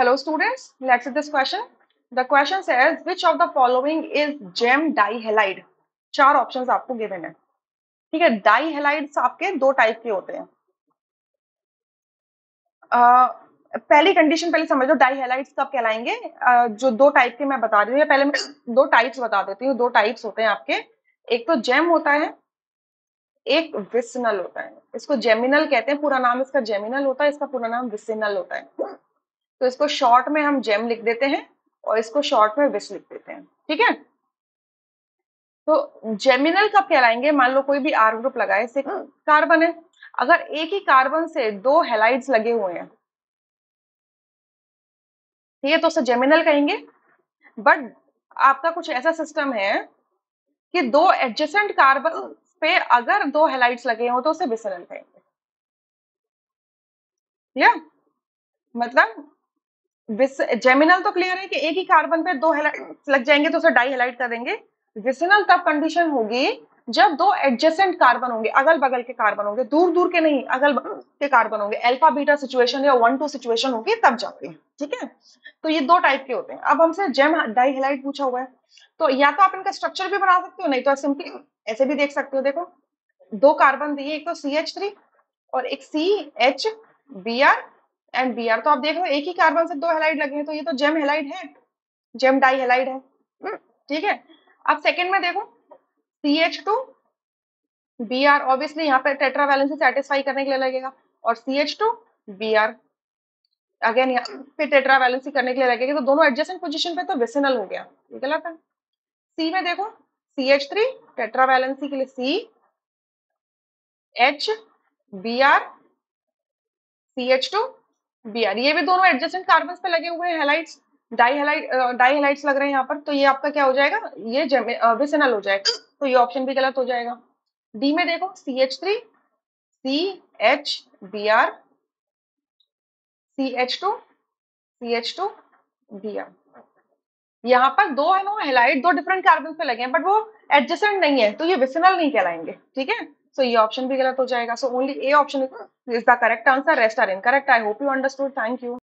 Hello students, let's see this question. The question says which of the following is gem dihalide? चार options आपको given है। ठीक है, dihalides आपके दो टाइप के होते हैं। पहली कंडीशन पहले समझ लो, डाइहेलाइड्स कब कहलाएंगे। जो दो टाइप के मैं बता रही हूँ, पहले मैं दो टाइप्स बता देती हूँ। दो टाइप्स होते हैं आपके, एक तो जेम होता है, एक विसिनल होता है। इसको जेमिनल कहते हैं, पूरा नाम इसका जेमिनल होता है, इसका पूरा नाम विसिनल होता है। तो इसको शॉर्ट में हम जेम लिख देते हैं और इसको शॉर्ट में विस लिख देते हैं। ठीक है, तो जेमिनल कब कहलाएंगे। मान लो कोई भी आर ग्रुप लगाए, से कार्बन है, अगर एक ही कार्बन से दो हेलाइड्स लगे हुए हैं, ठीक है, तो उसे जेमिनल कहेंगे। बट आपका कुछ ऐसा सिस्टम है कि दो एडजेसेंट कार्बन पे अगर दो हेलाइड्स लगे हो तो उसे विसिनल कहेंगे। क्लियर, मतलब जेमिनल तो क्लियर है कि एक ही कार्बन पे दो हेलाइड लग जाएंगे तो उसे डाई हेलाइड कर देंगे। विसिनल तब कंडीशन होगी जब दो एडजेसेंट कार्बन होंगे, अगल बगल के कार्बन होंगे, दूर दूर के नहीं, अगल बगल के कार्बन होंगे, अल्फा बीटा सिचुएशन या 1-2 सिचुएशन होगी तब जाके। ठीक है, तो ये दो टाइप के होते हैं। अब हमसे जेम डाई हेलाइड पूछा हुआ है, तो या तो आप इनका स्ट्रक्चर भी बना सकते हो, नहीं तो सिंपली ऐसे भी देख सकते हो। देखो, दो कार्बन दिए, एक तो CH3 और एक CH Br तो आप देख रहे हो एक ही कार्बन से दो हेलाइड लगे हैं, तो ये तो जेम हेलाइड है, जेम डाई हेलाइड है। ठीक है, अब सेकंड में देखो, CH2 Br ऑब्वियसली यहाँ पे टेट्रा वैलेंसी सेटिस्फाई करने के लिए लगेगा, और CH2 Br अगेन यहाँ पे टेट्रा वैलेंसी करने के लिए लगेगा, तो दोनों एडजेसेंट पोजीशन पे तो विसिनल हो गया, ये गलत है। सी में देखो, CH3 टेट्रा वैलेंसी के लिए CH Br, ये भी दोनों एडजेसेंट कार्बन पे लगे हुए हैं हेलाइड्स, डाई हेलाइड्स लग रहे हैं यहाँ पर, तो ये आपका क्या हो जाएगा, ये विसिनल हो जाएगा, तो ये ऑप्शन भी गलत हो जाएगा। डी में देखो, CH3 CH Br CH2 यहाँ पर दो है ना हेलाइड, दो डिफरेंट कार्बन पे लगे हैं, बट वो एडजेसेंट नहीं है, तो ये विसिनल नहीं कहलाएंगे। ठीक है, सो ये ऑप्शन भी गलत हो जाएगा। So only A option is the correct answer, rest are incorrect. I hope you understood, thank you.